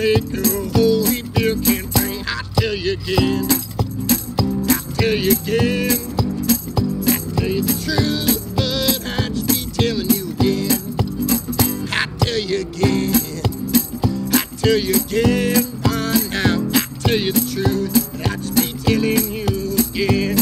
make a whole wheat beer can bring. I tell you again, I tell you again, I tell you the truth, but I just be telling you again. I tell you again, I tell you again, by now. I tell you the truth, but I just be telling you again.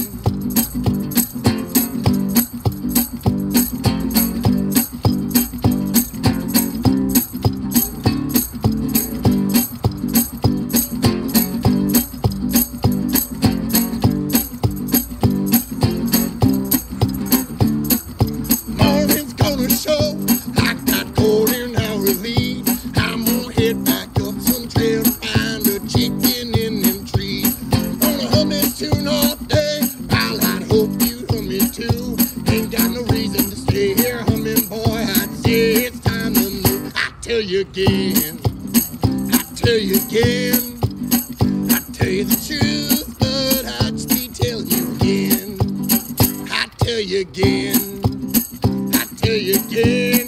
Again, I tell you again, I tell you the truth, but I just be telling you again. I tell you again, I tell you again.